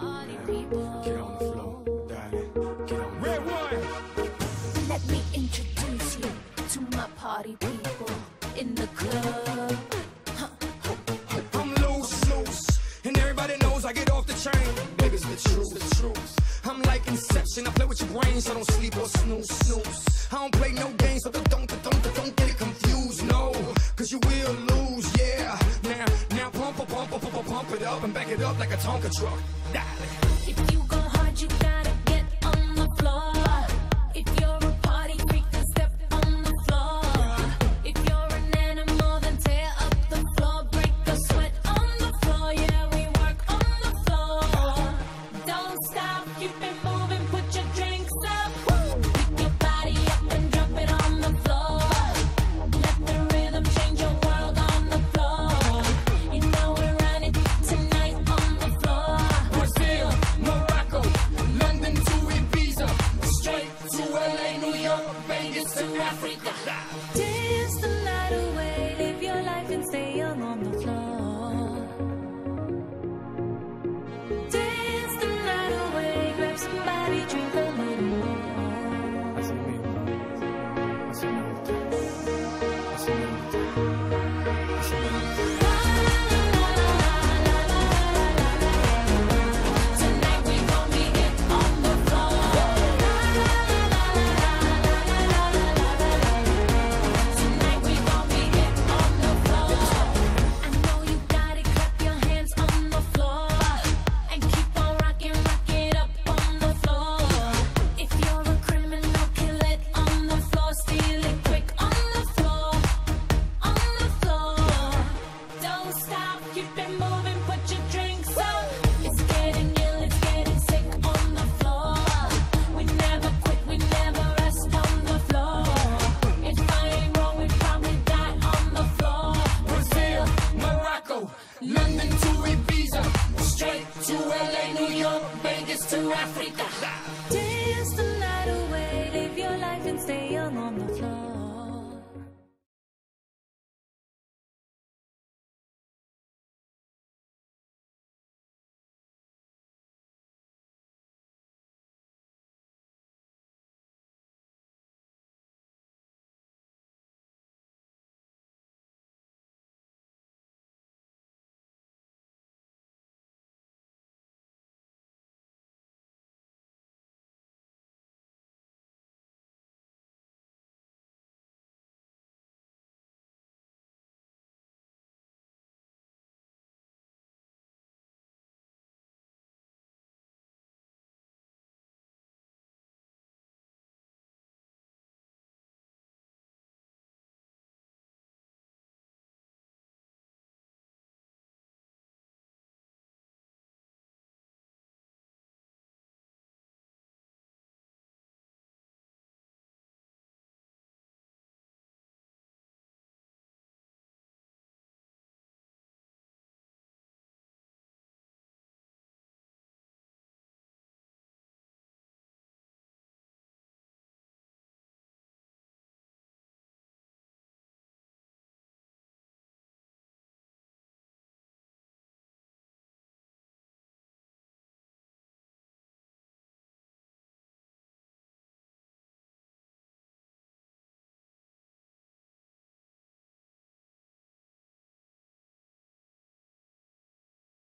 Party people. Get on the floor, darling. Get on the Red one. Let me introduce you to my party people in the club. I'm loose, and everybody knows I get off the chain. Baby's the truth. I'm like Inception. I play with your brain, so don't sleep or snooze. I don't play no games, so don't get it confused. No, cause you will lose. Yeah. Now pump it up and back it up like a Tonka truck. Darling. If you go hard, you gotta get on the floor. If you're a party freak, then step on the floor. If you're an animal, then tear up the floor. Break the sweat on the floor. Yeah, we work on the floor. Don't stop, keep it moving, put your drinks up. Pick your body up and drop it on the floor. Let the rhythm change your world on the floor. You know we're running tonight on the floor. Brazil, Morocco, London to Ibiza, straight to LA, New York, Vegas to Africa. Dance the night away, live your life and stay young on the floor. Dance the night away, grab somebody, drink a little more. Así mismo. Así me gusta. Así me gusta. Así me gusta. Tonight we gon' be it on the floor. Tonight we gon' be it on the floor. I know you got it, clap your hands on the floor. And keep on rocking, rock it up on the floor. If you're a criminal, kill it on the floor. Steal it quick on the floor. On the floor. Don't stop, keep it moving, put your drinks up. It's getting ill, it's getting sick on the floor. We never quit, we never rest on the floor. If I ain't wrong, we probably die on the floor. Brazil, Morocco, London to Ibiza, straight to LA, New York, Vegas to Africa.